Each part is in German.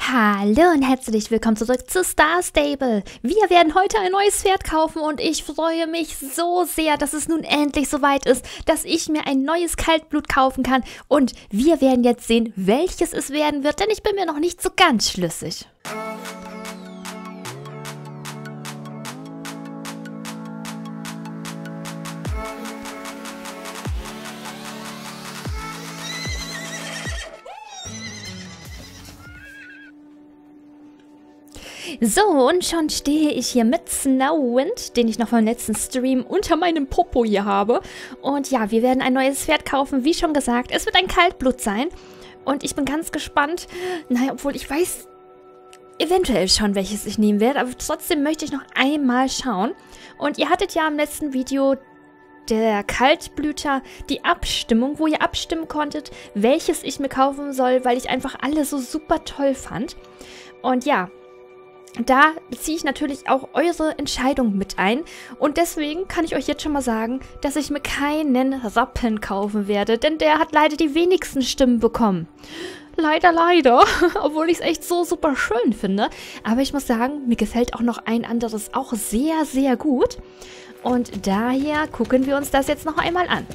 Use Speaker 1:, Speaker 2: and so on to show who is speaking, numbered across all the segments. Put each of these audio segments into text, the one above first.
Speaker 1: Hallo und herzlich willkommen zurück zu Star Stable. Wir werden heute ein neues Pferd kaufen und ich freue mich so sehr, dass es nun endlich soweit ist, dass ich mir ein neues Kaltblut kaufen kann. Und wir werden jetzt sehen, welches es werden wird, denn ich bin mir noch nicht so ganz schlüssig. So, und schon stehe ich hier mit Snowwind, den ich noch vom letzten Stream unter meinem Popo hier habe. Und ja, wir werden ein neues Pferd kaufen, wie schon gesagt. Es wird ein Kaltblut sein. Und ich bin ganz gespannt. Naja, obwohl ich weiß eventuell schon, welches ich nehmen werde. Aber trotzdem möchte ich noch einmal schauen. Und ihr hattet ja im letzten Video der Kaltblüter die Abstimmung, wo ihr abstimmen konntet, welches ich mir kaufen soll, weil ich einfach alle so super toll fand. Und ja, da beziehe ich natürlich auch eure Entscheidung mit ein und deswegen kann ich euch jetzt schon mal sagen, dass ich mir keinen Rappen kaufen werde, denn der hat leider die wenigsten Stimmen bekommen. Leider, leider, obwohl ich es echt so super schön finde. Aber ich muss sagen, mir gefällt auch noch ein anderes auch sehr, sehr gut. Und daher gucken wir uns das jetzt noch einmal an.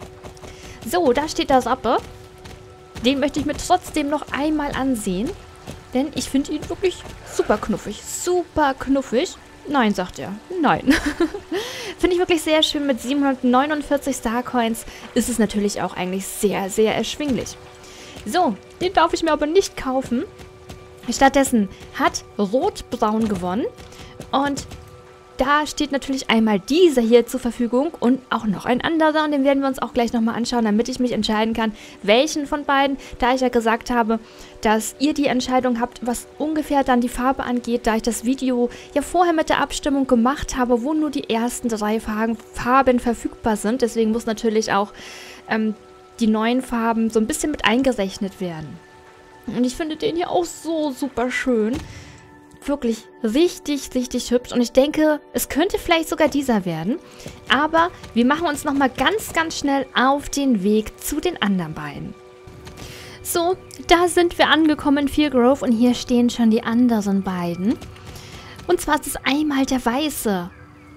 Speaker 1: So, da steht der Rappe. Den möchte ich mir trotzdem noch einmal ansehen. Denn ich finde ihn wirklich super knuffig. Super knuffig. Nein, sagt er. Nein. Finde ich wirklich sehr schön. Mit 749 Starcoins ist es natürlich auch eigentlich sehr, sehr erschwinglich. So, den darf ich mir aber nicht kaufen. Stattdessen hat Rot-Braun gewonnen. Und da steht natürlich einmal dieser hier zur Verfügung und auch noch ein anderer. Und den werden wir uns auch gleich nochmal anschauen, damit ich mich entscheiden kann, welchen von beiden. Da ich ja gesagt habe, dass ihr die Entscheidung habt, was ungefähr dann die Farbe angeht, da ich das Video ja vorher mit der Abstimmung gemacht habe, wo nur die ersten 3 Farben verfügbar sind. Deswegen muss natürlich auch die neuen Farben so ein bisschen mit eingerechnet werden. Und ich finde den hier auch so super schön. Wirklich richtig, richtig hübsch. Und ich denke, es könnte vielleicht sogar dieser werden. Aber wir machen uns nochmal ganz, ganz schnell auf den Weg zu den anderen beiden. So, da sind wir angekommen in Fieldgrove und hier stehen schon die anderen beiden. Und zwar ist es einmal der Weiße.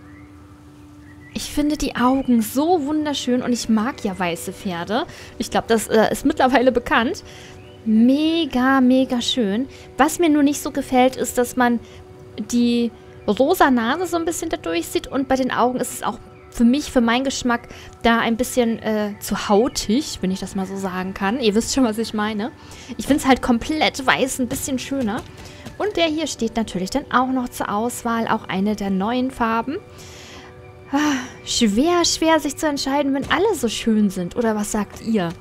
Speaker 1: Ich finde die Augen so wunderschön und ich mag ja weiße Pferde. Ich glaube, das ist mittlerweile bekannt. Mega, mega schön. Was mir nur nicht so gefällt, ist, dass man die rosa Nase so ein bisschen dadurch sieht. Und bei den Augen ist es auch für mich, für meinen Geschmack, da ein bisschen zu hautig, wenn ich das mal so sagen kann. Ihr wisst schon, was ich meine. Ich finde es halt komplett weiß ein bisschen schöner. Und der hier steht natürlich dann auch noch zur Auswahl. Auch eine der neuen Farben. Schwer, schwer sich zu entscheiden, wenn alle so schön sind. Oder was sagt ihr?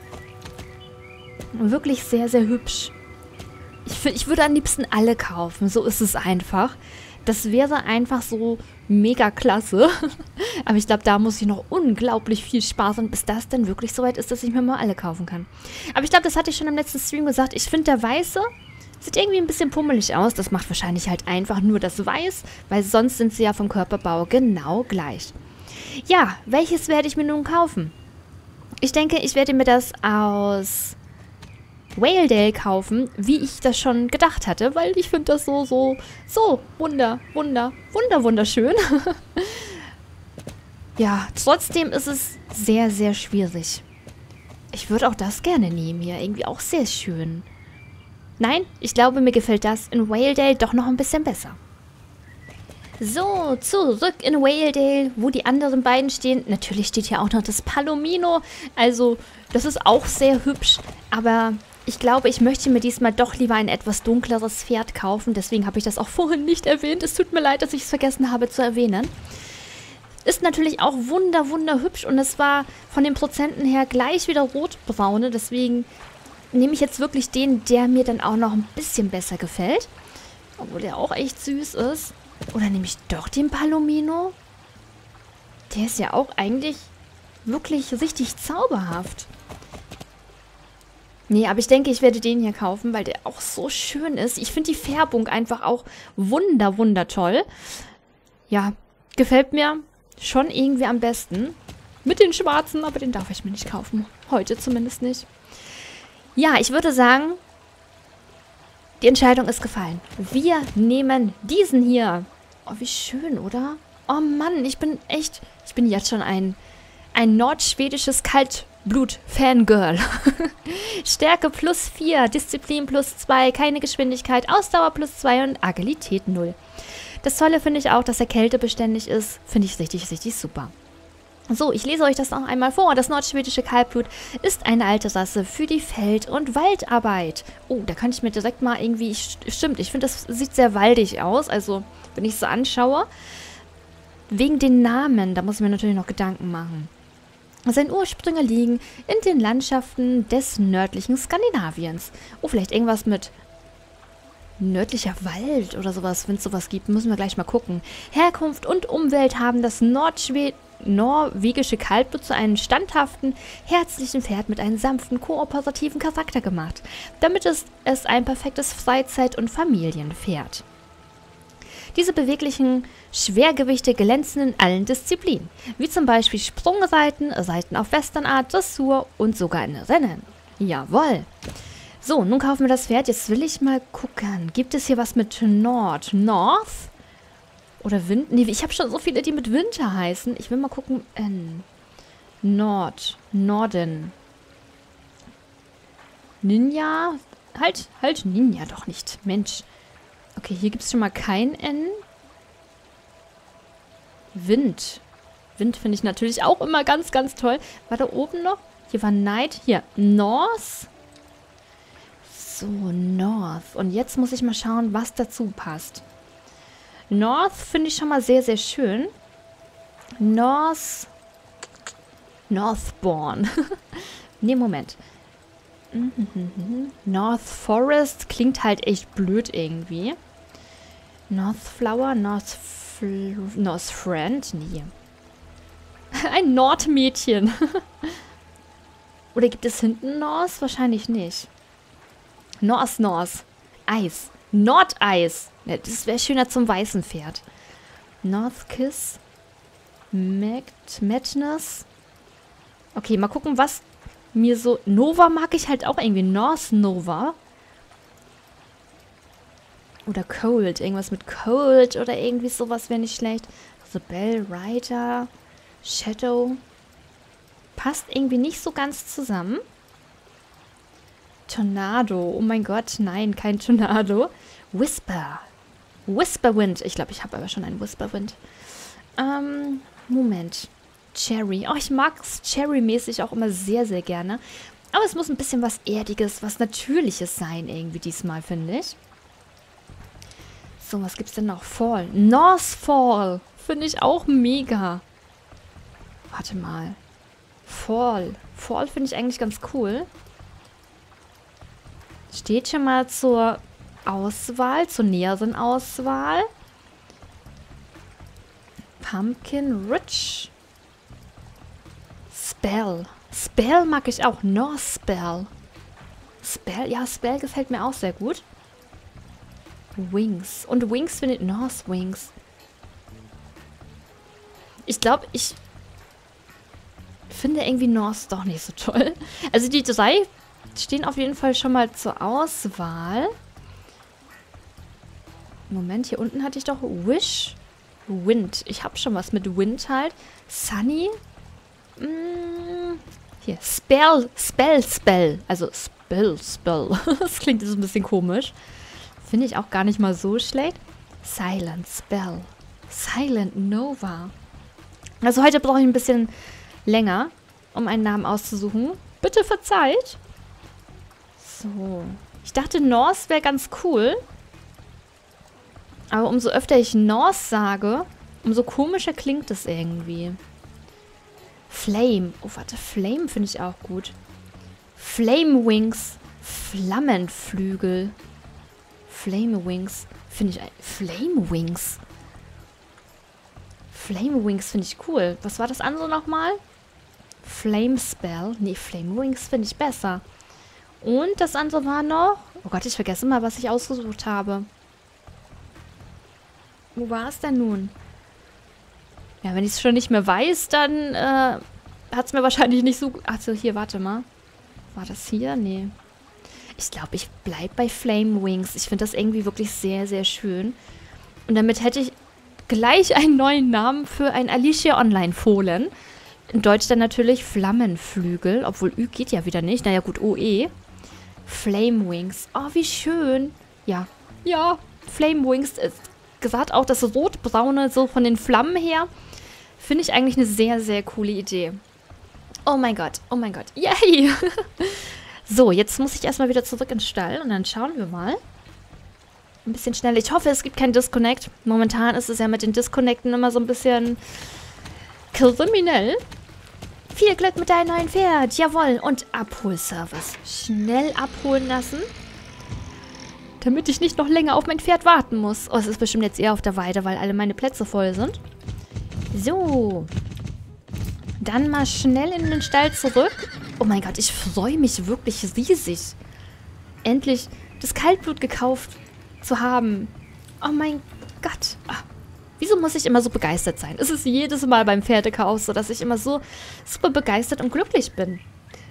Speaker 1: Wirklich sehr, sehr hübsch. Ich würde am liebsten alle kaufen. So ist es einfach. Das wäre einfach so mega klasse. Aber ich glaube, da muss ich noch unglaublich viel Spaß haben, bis das dann wirklich so weit ist, dass ich mir mal alle kaufen kann. Aber ich glaube, das hatte ich schon im letzten Stream gesagt. Ich finde, der Weiße sieht irgendwie ein bisschen pummelig aus. Das macht wahrscheinlich halt einfach nur das Weiß, weil sonst sind sie ja vom Körperbau genau gleich. Ja, welches werde ich mir nun kaufen? Ich denke, ich werde mir das aus Waledale kaufen, wie ich das schon gedacht hatte, weil ich finde das so wunderschön. Ja, trotzdem ist es sehr, sehr schwierig. Ich würde auch das gerne nehmen hier, irgendwie auch sehr schön. Nein, ich glaube, mir gefällt das in Waledale doch noch ein bisschen besser. So, zurück in Waledale, wo die anderen beiden stehen. Natürlich steht hier auch noch das Palomino, also das ist auch sehr hübsch, aber ich glaube, ich möchte mir diesmal doch lieber ein etwas dunkleres Pferd kaufen. Deswegen habe ich das auch vorhin nicht erwähnt. Es tut mir leid, dass ich es vergessen habe zu erwähnen. Ist natürlich auch wunderhübsch. Und es war von den Prozenten her gleich wieder rotbraune. Deswegen nehme ich jetzt wirklich den, der mir dann auch noch ein bisschen besser gefällt. Obwohl der auch echt süß ist. Oder nehme ich doch den Palomino? Der ist ja auch eigentlich wirklich richtig zauberhaft. Nee, aber ich denke, ich werde den hier kaufen, weil der auch so schön ist. Ich finde die Färbung einfach auch wundertoll. Ja, gefällt mir schon irgendwie am besten. Mit den schwarzen, aber den darf ich mir nicht kaufen. Heute zumindest nicht. Ja, ich würde sagen, Die Entscheidung ist gefallen. Wir nehmen diesen hier. Oh, wie schön, oder? Oh Mann, ich bin jetzt schon ein nordschwedisches Kaltblut-Fangirl. Stärke +4, Disziplin +2, keine Geschwindigkeit, Ausdauer +2 und Agilität 0. Das Tolle finde ich auch, dass er kältebeständig ist. Finde ich richtig, richtig super. So, ich lese euch das noch einmal vor. Das nordschwedische Kaltblut ist eine alte Rasse für die Feld- und Waldarbeit. Oh, da kann ich mir direkt mal irgendwie... Stimmt, ich finde, das sieht sehr waldig aus. Also, wenn ich es so anschaue. Wegen den Namen, da muss ich mir natürlich noch Gedanken machen. Seine Ursprünge liegen in den Landschaften des nördlichen Skandinaviens. Oh, vielleicht irgendwas mit nördlicher Wald oder sowas, wenn es sowas gibt. Müssen wir gleich mal gucken. Herkunft und Umwelt haben das norwegische Kaltblut zu einem standhaften, herzlichen Pferd mit einem sanften, kooperativen Charakter gemacht. Damit ist es ein perfektes Freizeit- und Familienpferd. Diese beweglichen Schwergewichte glänzen in allen Disziplinen, wie zum Beispiel Sprungreiten, Reiten auf Westernart, Dressur und sogar in Rennen. Jawohl! So, nun kaufen wir das Pferd. Jetzt will ich mal gucken. Gibt es hier was mit North? Oder Wind? Nee, ich habe schon so viele, die mit Winter heißen. Ich will mal gucken. Norden. Ninja? Halt Ninja doch nicht. Mensch. Okay, hier gibt es schon mal kein N. Wind. Wind finde ich natürlich auch immer ganz, ganz toll. War da oben noch? Hier war Night. Hier, North. So, North. Und jetzt muss ich mal schauen, was dazu passt. North finde ich schon mal sehr, sehr schön. Northbourne. Nee, Moment. North Forest klingt halt echt blöd irgendwie. Northflower, North Friend? Nee. Ein Nordmädchen. Oder gibt es hinten North? Wahrscheinlich nicht. North. Eis. Nordeis. Ja, das wäre schöner zum weißen Pferd. North Kiss. Madness. Okay, mal gucken, was mir so... Nova mag ich halt auch irgendwie. North Nova. Oder Cold. Irgendwas mit Cold oder irgendwie sowas wäre nicht schlecht. Also Bell, Rider, Shadow. Passt irgendwie nicht so ganz zusammen. Tornado. Oh mein Gott, nein, kein Tornado. Whisperwind. Ich glaube, ich habe aber schon einen Whisperwind. Moment. Cherry. Oh, ich mag es Cherry-mäßig auch immer sehr, sehr gerne. Aber es muss ein bisschen was Erdiges, was Natürliches sein irgendwie diesmal, finde ich. So, was gibt's denn noch? Fall. Northfall. Finde ich auch mega. Warte mal. Fall. Fall finde ich eigentlich ganz cool. Steht schon mal zur Auswahl, zur näheren Auswahl. Pumpkin Rich. Spell. Spell mag ich auch. North Spell. Spell, ja, Spell gefällt mir auch sehr gut. Wings. Und Wings finde ich... North Wings. Ich glaube, ich finde irgendwie North doch nicht so toll. Also die drei stehen auf jeden Fall schon mal zur Auswahl. Moment, hier unten hatte ich doch Wish. Wind. Ich habe schon was mit Wind halt. Sunny. Hier. Spell. Also Spell. Das klingt jetzt ein bisschen komisch. Finde ich auch gar nicht mal so schlecht. Silent Spell. Silent Nova. Also heute brauche ich ein bisschen länger, um einen Namen auszusuchen. Bitte verzeiht. So. Ich dachte, North wäre ganz cool. Aber umso öfter ich North sage, umso komischer klingt es irgendwie. Flame. Oh, warte. Flame finde ich auch gut. Flame Wings. Flammenflügel. Flame Wings. Finde ich... Flame Wings. Flame Wings finde ich cool. Was war das andere nochmal? Flame Spell. Nee, Flame Wings finde ich besser. Und das andere war noch... Oh Gott, ich vergesse mal, was ich ausgesucht habe. Wo war es denn nun? Ja, wenn ich es schon nicht mehr weiß, dann hat es mir wahrscheinlich nicht so... Achso, hier, warte mal. War das hier? Nee. Ich glaube, ich bleibe bei Flame Wings. Ich finde das irgendwie wirklich sehr, sehr schön. Und damit hätte ich gleich einen neuen Namen für ein Alicia Online-Fohlen. In Deutsch dann natürlich Flammenflügel. Obwohl Ü geht ja wieder nicht. Naja gut, OE. Flame Wings. Oh, wie schön. Ja. Ja, Flame Wings ist gesagt auch das Rotbraune so von den Flammen her. Finde ich eigentlich eine sehr, sehr coole Idee. Oh mein Gott. Oh mein Gott. Yay! So, jetzt muss ich erstmal wieder zurück ins Stall. Und dann schauen wir mal. Ein bisschen schneller. Ich hoffe, es gibt keinen Disconnect. Momentan ist es ja mit den Disconnecten immer so ein bisschen kriminell. Viel Glück mit deinem neuen Pferd. Jawohl. Und Abholservice. Schnell abholen lassen. Damit ich nicht noch länger auf mein Pferd warten muss. Oh, es ist bestimmt jetzt eher auf der Weide, weil alle meine Plätze voll sind. So. Dann mal schnell in den Stall zurück. Oh mein Gott, ich freue mich wirklich riesig. Endlich das Kaltblut gekauft zu haben. Oh mein Gott. Ach, wieso muss ich immer so begeistert sein? Es ist jedes Mal beim Pferdekauf so, dass ich immer so super begeistert und glücklich bin.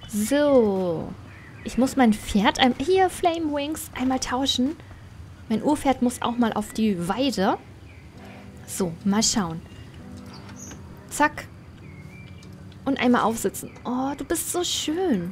Speaker 1: So. Ich muss mein Pferd, hier Flame Wings, einmal tauschen. Mein Urpferd muss auch mal auf die Weide. So, mal schauen. Zack. Und einmal aufsitzen. Oh, du bist so schön.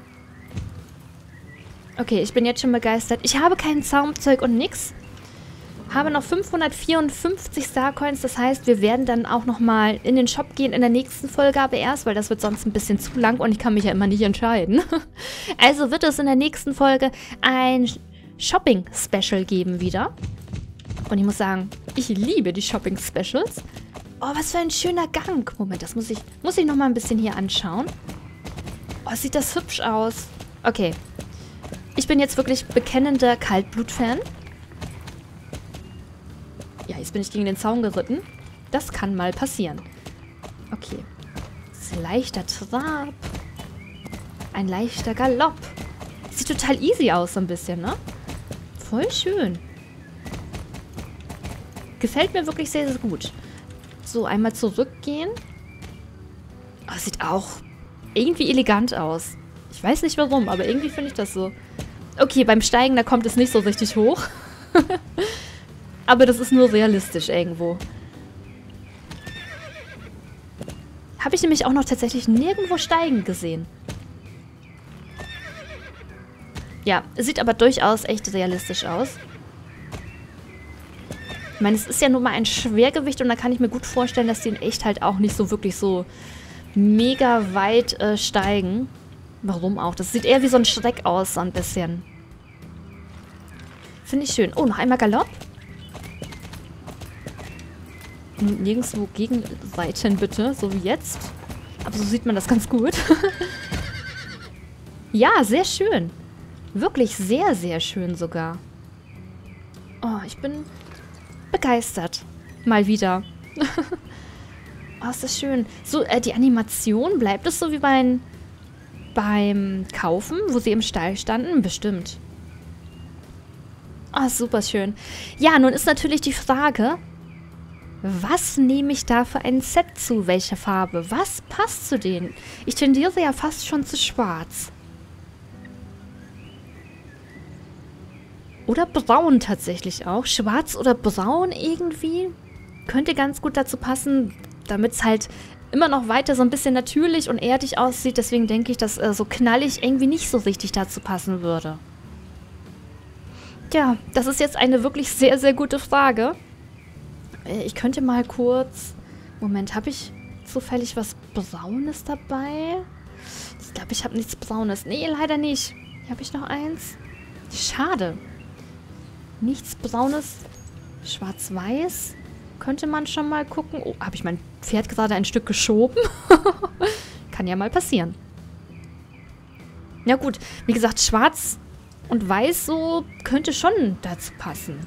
Speaker 1: Okay, ich bin jetzt schon begeistert. Ich habe kein Zaumzeug und nix. Habe noch 554 Starcoins. Das heißt, wir werden dann auch nochmal in den Shop gehen in der nächsten Folge aber erst, weil das wird sonst ein bisschen zu lang und ich kann mich ja immer nicht entscheiden. Also wird es in der nächsten Folge ein Shopping-Special geben wieder. Und ich muss sagen, ich liebe die Shopping-Specials. Oh, was für ein schöner Gang. Moment, das muss ich nochmal ein bisschen hier anschauen. Oh, sieht das hübsch aus. Okay. Ich bin jetzt wirklich bekennender Kaltblut-Fan. Ja, jetzt bin ich gegen den Zaun geritten. Das kann mal passieren. Okay. Das ist ein leichter Trab. Ein leichter Galopp. Sieht total easy aus, so ein bisschen, ne? Voll schön. Gefällt mir wirklich sehr, sehr gut. So, einmal zurückgehen. Oh, sieht auch irgendwie elegant aus. Ich weiß nicht warum, aber irgendwie finde ich das so. Okay, beim Steigen, da kommt es nicht so richtig hoch. Aber das ist nur realistisch irgendwo. Habe ich nämlich auch noch tatsächlich nirgendwo steigen gesehen. Ja, sieht aber durchaus echt realistisch aus. Ich meine, es ist ja nur mal ein Schwergewicht und da kann ich mir gut vorstellen, dass die in echt halt auch nicht so wirklich so mega weit steigen. Warum auch? Das sieht eher wie so ein Schreck aus, so ein bisschen. Finde ich schön. Oh, noch einmal Galopp. Nirgendwo gegenreiten, bitte. So wie jetzt. Aber so sieht man das ganz gut. Ja, sehr schön. Wirklich sehr, sehr schön sogar. Oh, ich bin begeistert. Mal wieder. Oh, ist das schön. So, die Animation, bleibt es so wie beim Kaufen, wo sie im Stall standen? Bestimmt. Oh, super schön. Ja, nun ist natürlich die Frage, was nehme ich da für ein Set zu? Welcher Farbe? Was passt zu denen? Ich tendiere ja fast schon zu schwarz. Oder braun tatsächlich auch. Schwarz oder braun irgendwie. Könnte ganz gut dazu passen, damit es halt immer noch weiter so ein bisschen natürlich und erdig aussieht. Deswegen denke ich, dass so knallig irgendwie nicht so richtig dazu passen würde. Ja, das ist jetzt eine wirklich sehr, sehr gute Frage. Ich könnte mal kurz... Moment, habe ich zufällig was Braunes dabei? Ich glaube, ich habe nichts Braunes. Nee, leider nicht. Hier habe ich noch eins. Schade. Nichts Braunes. Schwarz-Weiß. Könnte man schon mal gucken. Oh, habe ich mein Pferd gerade ein Stück geschoben? Kann ja mal passieren. Ja gut, wie gesagt, schwarz und weiß so könnte schon dazu passen.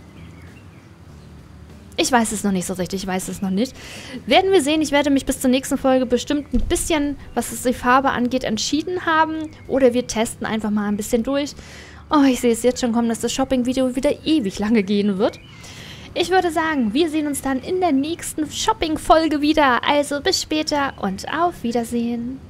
Speaker 1: Ich weiß es noch nicht so richtig, ich weiß es noch nicht. Werden wir sehen, ich werde mich bis zur nächsten Folge bestimmt ein bisschen, was es die Farbe angeht, entschieden haben. Oder wir testen einfach mal ein bisschen durch. Oh, ich sehe es jetzt schon kommen, dass das Shopping-Video wieder ewig lange gehen wird. Ich würde sagen, wir sehen uns dann in der nächsten Shopping-Folge wieder. Also bis später und auf Wiedersehen.